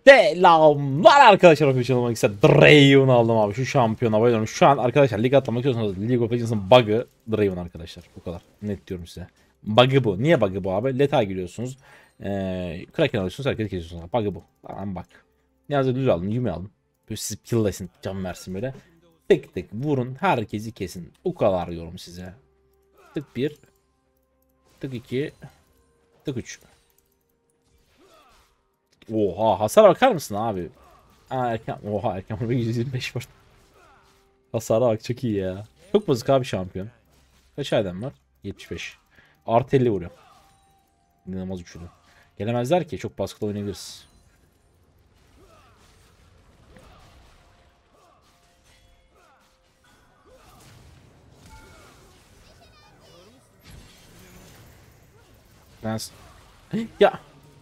Selamlar arkadaşlar, okuyucu ise Draven aldım abi, şu şampiyona bayılıyorum. Şu an arkadaşlar lig atlamak istiyorsanız League of Legends'ın bug'ı Draven arkadaşlar, bu kadar net diyorum size. Bug'ı bu. Niye bug'ı bu abi? Leta giriyorsunuz, Kraken alıyorsunuz, herkes kesiyorsunuz. Bug'ı bu. Tamam bak. Niyazi düz alın, Yumi alın. Böyle sizi kill'lesin, can versin böyle. Tık tık vurun, herkesi kesin. O kadar diyorum size. Tık 1, tık 2, tık 3. Oha, hasara bakar mısın abi? Aa, erken. Oha, erken vurma 125 var. Hasara bak, çok iyi ya. Çok bozuk abi şampiyon. Kaç aydan var? 75. Artı 50 vuruyor. İnanılmaz güçlü. Gelemezler ki, çok baskılı oynayabiliriz. Clans. Ya.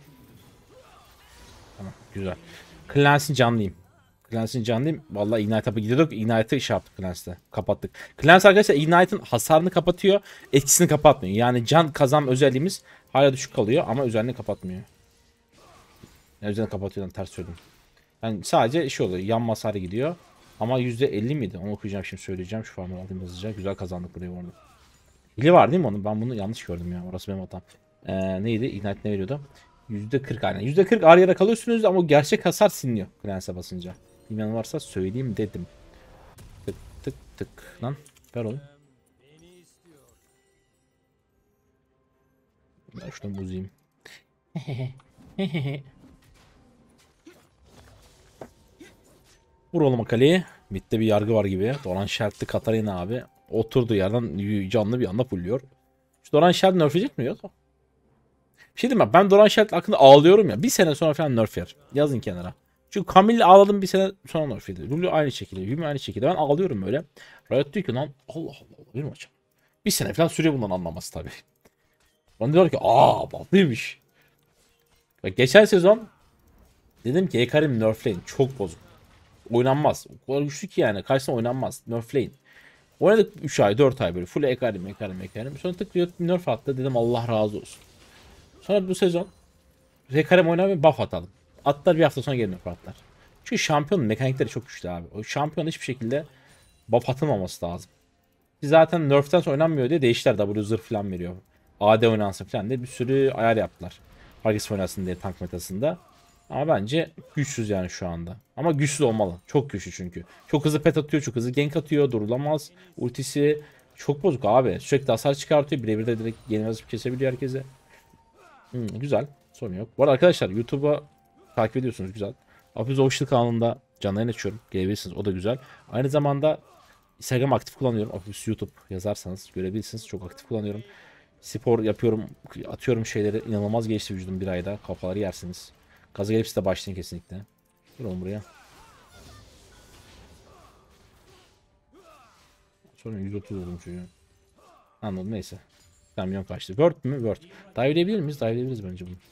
Tamam, güzel. Clans'in canlıyım. Clans'in canlıyım. Vallahi Ignite up'a gidiyorduk. Ignite'ı şey yaptık Clans'te. Kapattık. Clans arkadaşlar Ignite'ın hasarını kapatıyor. Etkisini kapatmıyor. Yani can kazanma özelliğimiz hala düşük kalıyor ama özelliğini kapatmıyor. Yani özelliğini kapatıyor, ters söyledim. Yani sadece şey oluyor. Yan hasarı gidiyor. Ama %50 miydi? Onu okuyacağım, şimdi söyleyeceğim. Şu farmı alayım hızlıca. Güzel kazandık burayı orada. Hili var değil mi onun? Ben bunu yanlış gördüm ya. Orası benim hatam. Neydi? Ignite ne veriyordu? %40 aynen. %40 ağrıyarak kalıyorsunuz ama o gerçek hasar siliniyor Clans'e basınca. Bilmeyen varsa söyleyeyim dedim. Tık tık tık. Lan ver oğlum. Ben şunu buzayım. Vur oğlum kaleye. Mid'de bir yargı var gibi. Doran Şertli Katarina abi. Oturduğu yerden canlı bir anda fulluyor. Şu Doran Şertli nerfleyecek mi? Yok. Bir şey diyeyim mi? Ben Doran Şertli hakkında ağlıyorum ya. Bir sene sonra falan nerf yer. Yazın kenara. Çünkü Camille'le ağladım, bir sene sonra nerf yedi. Lulu aynı şekilde. Yumi aynı şekilde. Ben ağlıyorum böyle. Riot diyor ki lan Allah Allah. Bir maç. Bir sene falan sürüyor bundan anlaması tabii. Bana diyor ki batlıymış. Bak geçen sezon dedim ki Ekarim nerfleyin. Çok bozuk. Oynanmaz. O kadar güçlü ki yani. Karşısına oynanmaz. Nerfleyin. Oynadık 3 ay 4 ay böyle. Full Ekarim. Sonra tık diyor nerf attı. Dedim Allah razı olsun. Sonra bu sezon Ekarim oynamaya buff atalım. Atlar bir hafta sonra geri nerf atlar. Çünkü şampiyonun mekanikleri çok güçlü abi. O şampiyon hiçbir şekilde buff atılmaması lazım. Biz zaten nerf'ten sonra oynanmıyor diye değiştiler. W zırh falan veriyor. AD oynansın falan diye bir sürü ayar yaptılar. Herkes oynasın diye tank metasında. Ama bence güçsüz yani şu anda. Ama güçsüz olmalı. Çok güçlü çünkü. Çok hızlı pet atıyor, çok hızlı gank atıyor, durulamaz. Ultisi çok bozuk abi. Sürekli hasar çıkartıyor. Birebir de direkt yenilmez kesebiliyor herkese. Güzel. Sorun yok. Bu arada arkadaşlar YouTube'a takip ediyorsunuz, güzel. Afiz Official kanalında canlı yayın açıyorum. Gelebilirsiniz, o da güzel. Aynı zamanda Instagram aktif kullanıyorum. Afiz YouTube yazarsanız görebilirsiniz. Çok aktif kullanıyorum. Spor yapıyorum. Atıyorum şeyleri. İnanılmaz gelişti vücudum bir ayda. Kafaları yersiniz. Gaza gelip size başlayın kesinlikle. Dur oğlum buraya. Sonra 130 oldum çocuğu. Anladım, neyse. Kamyon kaçtı. Word mü? Word. Dive edebilir miyiz? Dive edebiliriz bence bunu.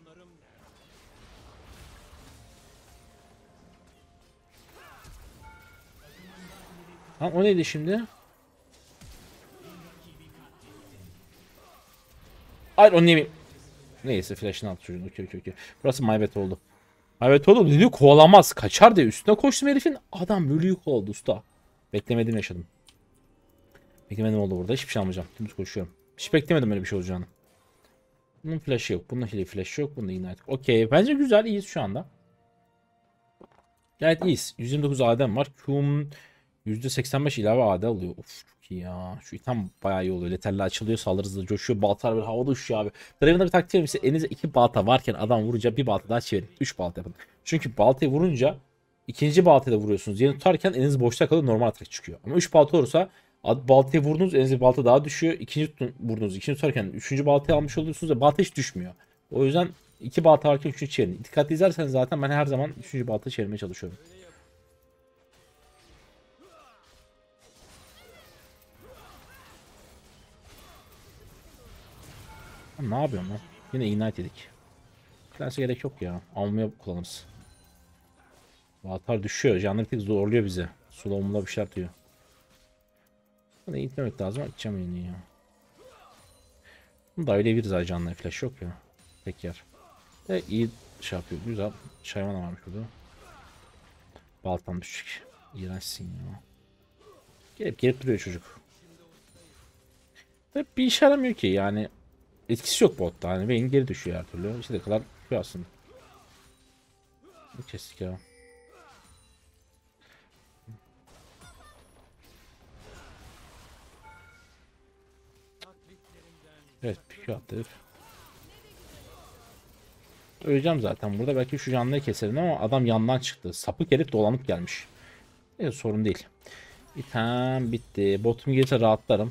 Ha, o neydi şimdi? Hayır, onu yemeyeyim. Neyse, flash'ını attı çocuğun. Okey. Burası maybet oldu. Maybet oldu. Lülü kovalamaz. Kaçar diye üstüne koştum herifin. Adam Lülü'yü kovaladı usta. Beklemedim, yaşadım. Beklemedim oldu burada. Hiçbir şey almayacağım. Dümdüz koşuyorum. Hiç beklemedim öyle bir şey olacağını. Bunun flash'ı yok. Bunun hile flash yok. Bunun ignite. Okey. Bence güzel. İyiyiz şu anda. Gayet iyiyiz. 129 AD'm var. Q'm %85 ilave AD alıyor. Of çok iyi ya. Şu item bayağı iyi oluyor. Leterli açılıyor. Saldırı hızlı coşuyor. Baltalar böyle havada uçuyor abi. Draven'da bir taktik verim ise elinizde 2 balta varken adam vurunca bir balta daha çevirin. 3 balta yapın. Çünkü baltayı vurunca ikinci baltayı da vuruyorsunuz. Yerini tutarken eliniz boşta kalıyor. Normal atak çıkıyor. Ama 3 balta olursa baltayı vurdunuz. Elinize balta daha düşüyor. İkinci vurdunuz. İkinci tutarken üçüncü baltayı almış oluyorsunuz ve balta hiç düşmüyor. O yüzden 2 balta varken 3'ünü çevirin. Dikkatli izlerseniz zaten ben her zaman 3. balta çevirmeye çalışıyorum. Lan ne yapıyorum lan? Yine ignite yedik. Clans'e gerek yok ya. Almaya kullanırız. Atar düşüyor. Canlı bir tek zorluyor bizi. Slow'umla bir şeyler diyor. Bunu itmemek lazım. Açacağım yine ya. Bunu da öyle bir canlı flash yok ya. Tek yer. De iyi şey yapıyor. Güzel. Şayvana varmış burada. Baltan düşük. İğrençsin ya. Gelip duruyor çocuk. Tabii bir işe yaramıyor ki yani. Etkisi yok botta. Hani Vayne geri düşüyor her türlü. İşte kadar yapıyor aslında. Kestik ya. Evet, pik attı herif. Öleceğim zaten burada. Belki şu canlıyı keserim ama adam yandan çıktı. Sapık herif dolanıp gelmiş. Sorun değil. İtem bitti. Botum gelirse rahatlarım.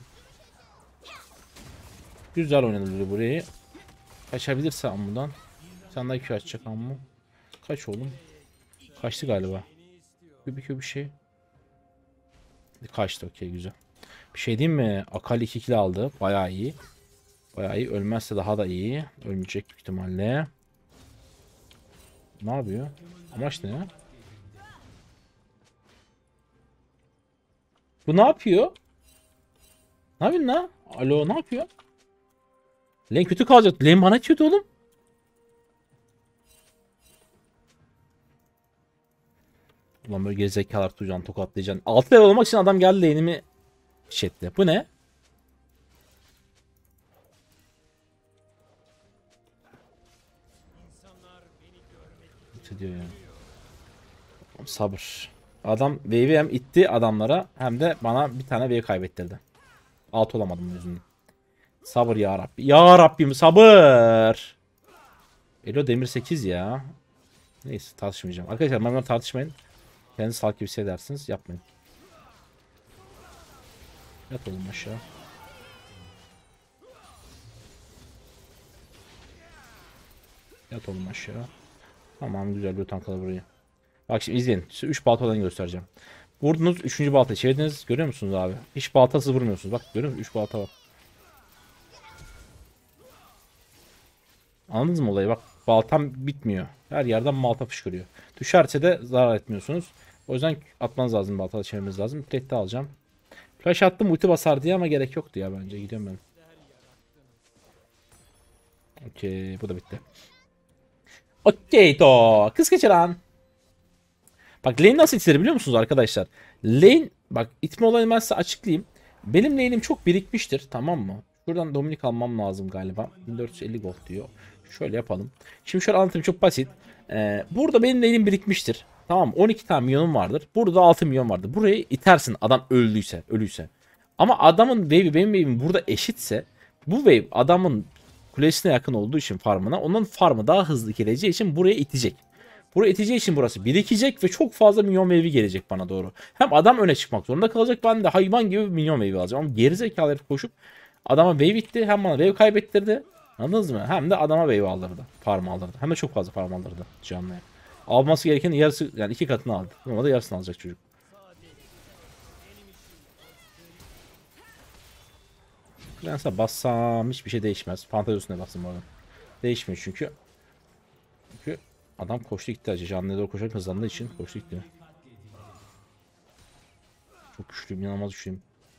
Güzel oynadı burayı. Kaçabilirse buradan. Sen daha Q açacak amma. Kaç oğlum? Kaçtı galiba. Bir şey. Kaçtı, okey, güzel. Bir şey diyeyim mi? Akali 2 kill aldı. Bayağı iyi. Bayağı iyi. Ölmezse daha da iyi. Ölmeyecek büyük ihtimalle. Ne yapıyor? Amaç ne ya? Bu ne yapıyor? Ne yapıyorsun lan? Alo, ne yapıyor? Lane kötü kalacak. Lane bana kötü oğlum. Ulan böyle gerizekalar tutacaksın, tokatlayacaksın. 6 level olmak için adam geldi lane'imi etti. Bu ne? Ne diyor ya? Sabır. Adam wave'i hem itti adamlara hem de bana bir tane wave kaybettirdi. Alt olamadım yüzünden. Sabır ya Rabbi. Ya Rabbim sabır. Elo demir 8 ya. Neyse tartışmayacağım. Arkadaşlar benimle tartışmayın. Kendinizi salak gibi hissedersiniz. Yapmayın. Yat oğlum aşağı. Yat oğlum aşağı. Tamam, güzel bir tankladı burayı. Bak şimdi izleyin. Size 3 baltadan göstereceğim. Vurdunuz 3. baltayı çevirdiniz. Görüyor musunuz abi? Hiç baltasız vurmuyorsunuz. Bak görüyor musunuz? 3 balta var. Anladınız mı olayı? Bak baltam bitmiyor. Her yerden balta fışkırıyor. Düşerse de zarar etmiyorsunuz. O yüzden atmanız lazım, baltalı çevirmeniz lazım. Plate'de alacağım. Flash attım ulti basar diye ama gerek yoktu ya bence. Gidiyorum ben. Okey, bu da bitti. Okey to. Kız kaçıran. Bak lane nasıl itilir biliyor musunuz arkadaşlar? Lane bak itme olayını ben size açıklayayım. Benim lane'im çok birikmiştir, tamam mı? Şuradan Dominik almam lazım galiba. 1450 gold diyor. Şöyle yapalım. Şimdi şöyle anlatayım, çok basit. Burada benim lane'im birikmiştir. Tamam mı? 12 tane milyonum vardır. Burada da 6 milyon vardır. Burayı itersin adam ölüyse. Ama adamın wave'i benim wave'im burada eşitse bu wave adamın kulesine yakın olduğu için farmına, onun farmı daha hızlı geleceği için buraya itecek. Buraya iteceği için burası birikecek ve çok fazla minyon wave'i gelecek bana doğru. Hem adam öne çıkmak zorunda kalacak, ben de hayvan gibi minyon wave'i alacağım. Ama gerizekalı herif koşup adama wave itti, hem bana wave kaybettirdi. Anladınız mı? Hem de adama wave aldırdı. Farm aldırdı. Hem de çok fazla farm aldırdı canlıya. Alması gereken yarısı, yani 2 katını aldı. Ama da yarısını alacak çocuk. Lens'e bassam hiçbir şey değişmez. Fantezi üstüne bassam oradan. Değişmiyor çünkü. Çünkü adam koştu gitti acı. Canlıya doğru koşarak hızlandığı için koştu gitti. Çok güçlüyüm, inanılmaz güçlüyüm.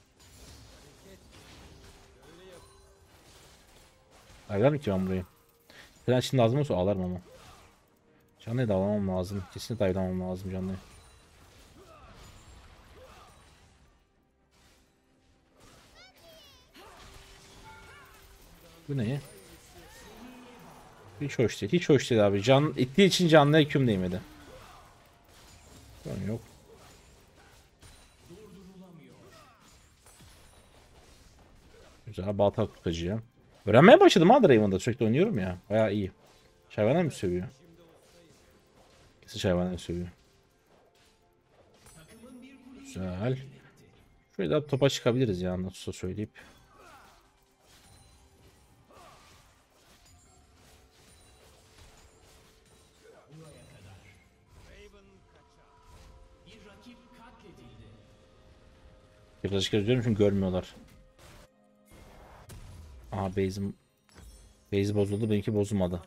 Aylar mı ki ben burayı? Falan şimdi lazım olsa ağlarım ama. Canlıya davranmam lazım. Kesinlikle davranmam lazım canlıya. Bu ne? Hiç hoş değil. Hiç hoş değil abi. Can ittiği için canlıya hüküm değmedi. Yok. Güzel balta tutacağım. Öğrenmeye başladım ha Draven'da. Sürekli oynuyorum ya. Bayağı iyi. Şayvana mı sövüyor? Kesin şayvana mı sövüyor? Güzel. Şöyle daha topa çıkabiliriz ya, nasılsa söyleyip. Yaklaşık diyorum çünkü görmüyorlar. Aha base bozuldu, benimki bozulmadı.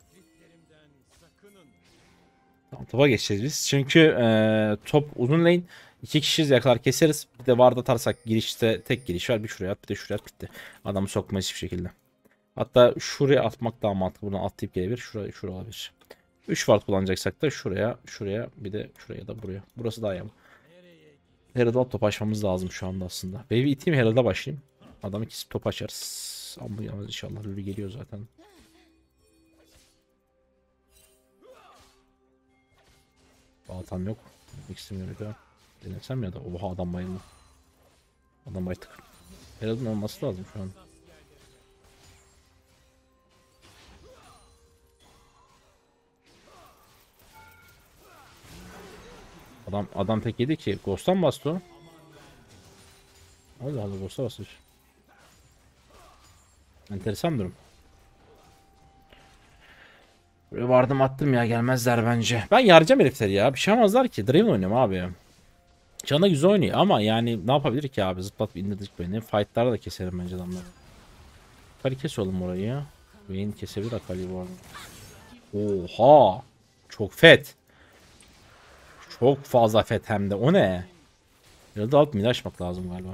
Tamam, topa geçeceğiz biz. Çünkü top uzun lane. 2 kişiyiz, yakalar keseriz. Bir de ward atarsak girişte tek giriş var. Bir şuraya at, bir de şuraya at, bitti. Adamı sokmayız hiçbir şekilde. Hatta şuraya atmak daha mantıklı. Buradan atlayıp gelebilir. Şuraya olabilir. 3 ward kullanacaksak da şuraya, şuraya, bir de şuraya da buraya. Burası daha iyi ama. Herald'a top açmamız lazım şu anda aslında. Wave'i iteyim, Herald'a başlayayım. Adamı kesip top açarız. Ama yalnız inşallah Lülü geliyor zaten. Baltam yok. İstemiyorum ya. Denesem ya da. Oha adam bayıldı. Adam baytık. Herald'ın olması lazım şu an. Adam tek yedi ki. Ghost'tan bastı o. Allah Allah, Ghost'a basmış. Enteresan bir durum. Böyle vardım attım ya, gelmezler bence. Ben yarayacağım herifleri ya. Bir şey yapmazlar ki. Draven oynuyorum abi. Canı güzel oynuyor ama yani ne yapabilir ki abi? Zıplatıp indirdik beni. Fight'larda da keserim bence adamları. Akali kes oğlum orayı ya. Vayne kesebilir Akali'yi bu arada. Oha! Çok fet. Çok fazla fet hem de. O ne? Ya da alıp mid açmak lazım galiba.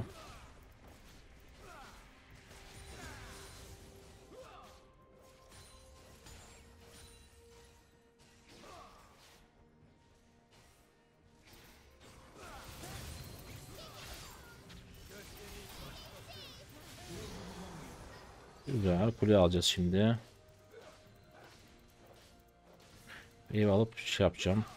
Güzel. Kule alacağız şimdi. Ev alıp şey yapacağım.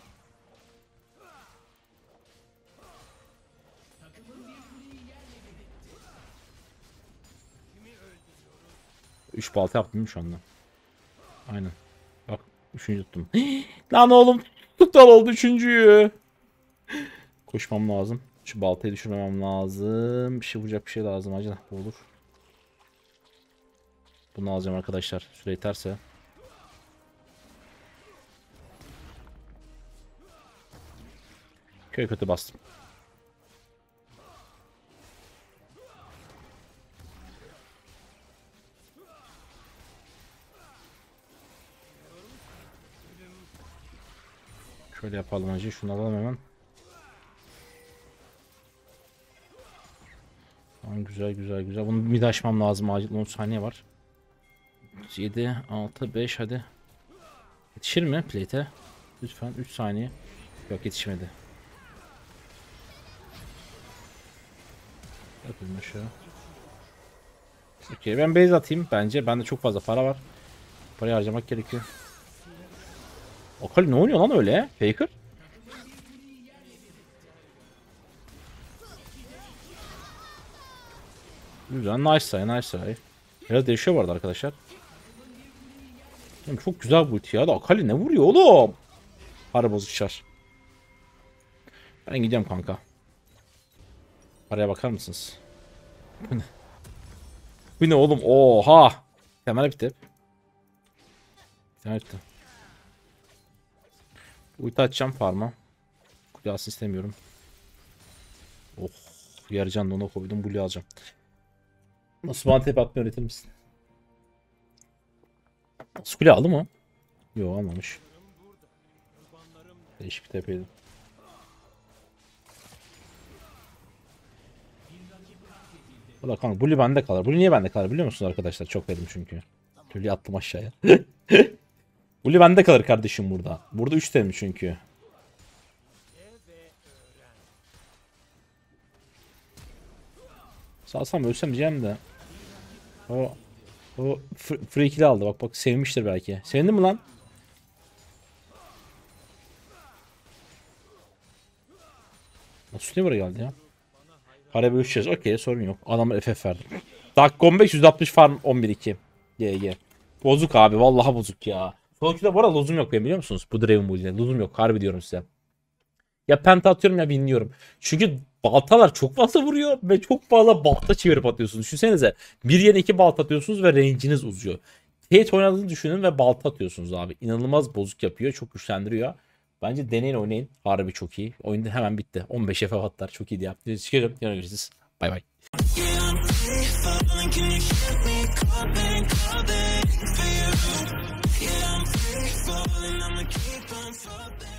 Üç balta yaptım şu anda. Aynen. Bak 3. tuttum. Lan oğlum. Tutal oldu 3.'yü. Koşmam lazım. Şu baltayı düşürmemem lazım. Bir şey vuracak bir şey lazım. Acaba bu olur. Bunu alacağım arkadaşlar. Süre yeterse. Köy kötü bastım. Şöyle yapalım önce. Şunu alalım hemen. Tamam, güzel güzel güzel. Bunu mid açmam lazım. Acil 10 saniye var. 7, 6, 5 hadi. Yetişir mi plate'e? Lütfen 3 saniye. Yok, yetişmedi. Yapayım aşağı. Okey, ben base atayım bence. Bende çok fazla para var. Parayı harcamak gerekiyor. Akali ne oynuyor lan öyle? Faker? Güzel, nice say, nice say. Biraz değişiyor bu arada arkadaşlar. Çok güzel bu ulti ya da Akali ne vuruyor oğlum? Harbi bozukçar. Ben gidiyorum kanka. Paraya bakar mısınız? Bu ne? Bu ne oğlum? Oha! Temel bitti. Temel bitti. Ulti açacağım farma. Kulyası istemiyorum. Oh, yarı canlı ona koydum. Blue alacağım. Nasıl bana tep atmayı öğretir misin? Skule aldı mı? Yok, almamış. Değişik bir tepeydi. Valla kanka Blue bende kalır. Blue niye bende kalır biliyor musunuz arkadaşlar? Çok dedim çünkü. Blue attım aşağıya. Blue bende kalır kardeşim burada. Burada 3 dedim çünkü. Salsam ölsem diyeceğim de. O free kill aldı. Bak sevmiştir belki. Sevindin mi lan? Nasıl buraya geldi ya? Para bölüşeceğiz. Okey, sorun yok. Adamı FF verdim. Dakika 15 160 farm 11-2. GG. Bozuk abi. Vallahi bozuk ya. Sonuçta bu arada lozum yok benim, biliyor musunuz? Bu Draven Bull'de. Lozum yok. Harbi diyorum size. Ya penta atıyorum ya binliyorum. Çünkü baltalar çok fazla vuruyor ve çok fazla balta çevirip atıyorsunuz. Düşünsenize. Bir yerine 2 balta atıyorsunuz ve range'iniz uzuyor. Kate oynadığını düşünün ve balta atıyorsunuz abi. İnanılmaz bozuk yapıyor. Çok güçlendiriyor. Bence deneyin, oynayın. Harbi çok iyi. Oyunda hemen bitti. 15 FF atlar. Çok iyiydi ya. Çıkıyorum. Yarın görüşürüz. Bay bay. Yeah, I'm free falling, I'ma keep on falling.